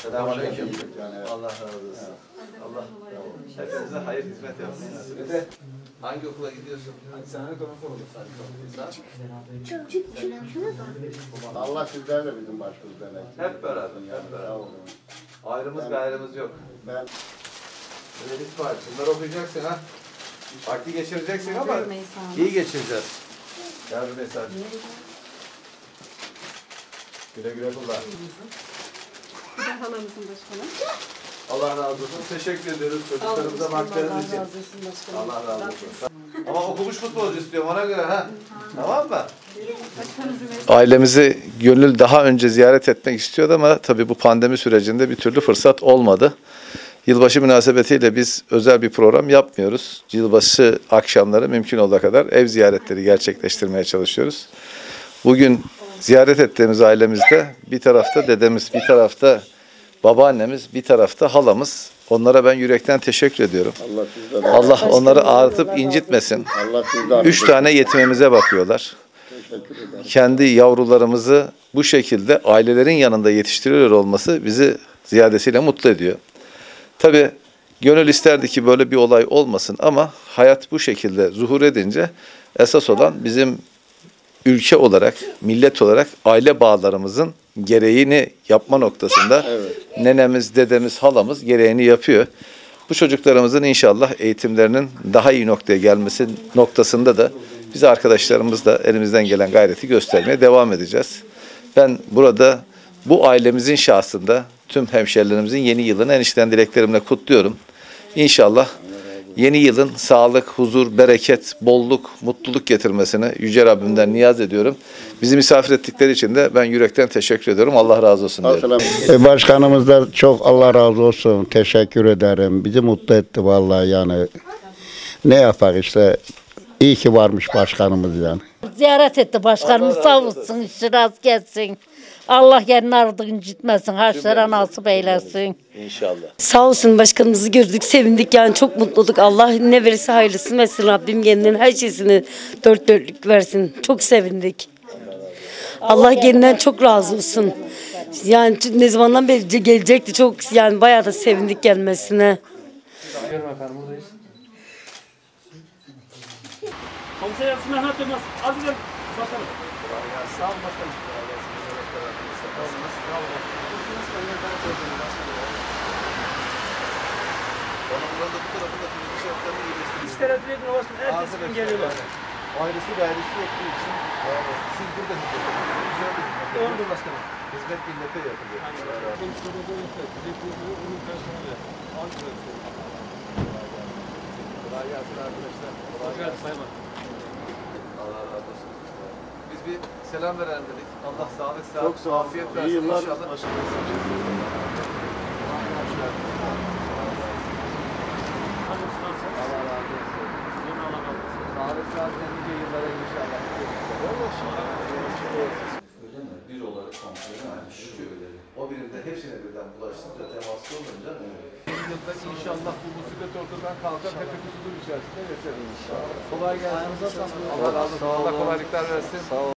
Selamünaleyküm. Yani, Allah razı olsun. Allah hepinize hayır hizmet yapsın. Dede. Hangi okula gidiyorsun? Sana konuk olur. Sen? Allah sizler de bizim başımızdan eksik. Hep beraber, hep beraber. Ayrımız gayrımız yok. Ben Reis var. Bunları okuyacaksın ha. Vakti geçireceksin ama iyi geçireceğiz. Gel bir mesaj. Güle güle kullan. Bir de halamızın başkanı. Allah razı olsun. Teşekkür ediyoruz çocuklarımıza baktığınız için. Allah razı olsun. Ama okumuş futbolcu istiyorum ona göre ha. Tamam mı? Ailemizi gönül daha önce ziyaret etmek istiyordu ama tabii bu pandemi sürecinde bir türlü fırsat olmadı. Yılbaşı münasebetiyle biz özel bir program yapmıyoruz. Yılbaşı akşamları mümkün olduğu kadar ev ziyaretleri gerçekleştirmeye çalışıyoruz. Bugün ziyaret ettiğimiz ailemizde bir tarafta dedemiz, bir tarafta babaannemiz, bir tarafta halamız. Onlara ben yürekten teşekkür ediyorum. Allah onları ağırtıp incitmesin. Allah 3 tane yetimimize bakıyorlar. Kendi yavrularımızı bu şekilde ailelerin yanında yetiştiriyor olması bizi ziyadesiyle mutlu ediyor. Tabii gönül isterdi ki böyle bir olay olmasın ama hayat bu şekilde zuhur edince esas olan bizim ülke olarak, millet olarak aile bağlarımızın gereğini yapma noktasında nenemiz, dedemiz, halamız gereğini yapıyor. Bu çocuklarımızın inşallah eğitimlerinin daha iyi noktaya gelmesi noktasında da biz arkadaşlarımız da elimizden gelen gayreti göstermeye devam edeceğiz. Ben burada bu ailemizin şahsında tüm hemşerilerimizin yeni yılını en içten dileklerimle kutluyorum. İnşallah yeni yılın sağlık, huzur, bereket, bolluk, mutluluk getirmesini Yüce Rabbimden niyaz ediyorum. Bizi misafir ettikleri için de ben yürekten teşekkür ediyorum. Allah razı olsun diyorum. Başkanımız da çok Allah razı olsun. Teşekkür ederim. Bizi mutlu etti vallahi yani. Ne yapar işte. İyi ki varmış başkanımız yani. Ziyaret etti başkanımız, sağ olsun, işi rast gelsin. Allah yerini ardını gitmesin, harçlara nasip eylesin. İnşallah. Sağ olsun başkanımızı gördük, sevindik yani çok mutlulduk. Allah ne verirse hayırlısı versin, Rabbim kendinden her şeysini dört dörtlük versin. Çok sevindik. Allah kendinden çok razı olsun. Yani ne zamandan beri gelecekti, çok yani bayağı da sevindik gelmesine. Komiser Yasin Mehmet Dönmez. Az ileri. Başkanım. Sağ olun başkanım. İşlere direkt ulaşın. Ertesi gün geliyorlar. Ayrısı gayrısı yoktuğu için siz burada hizmet. Doğrudur başkanım. Hizmet millete yapılıyor. Kolay gelsin arkadaşlar. Kolay gelsin. Allah razı olsun. Biz bir selam verelim dedik. Allah sağlık, sağlık, afiyet versin. İyi yıllar. İnşallah. Allah razı olsun. Sağlık, sağlık, nice yıllara inşallah. Öyle mi? Bir olarak kontrolü aynı. O birinde hepsine birden bulaştırınca, temaslı olunca yılda inşallah bu musibet ortadan kalkar, hepimiz huzur içerisinde yaşarız. Kolay gelsin. Allah razı olsun. Allah kolaylıklar versin.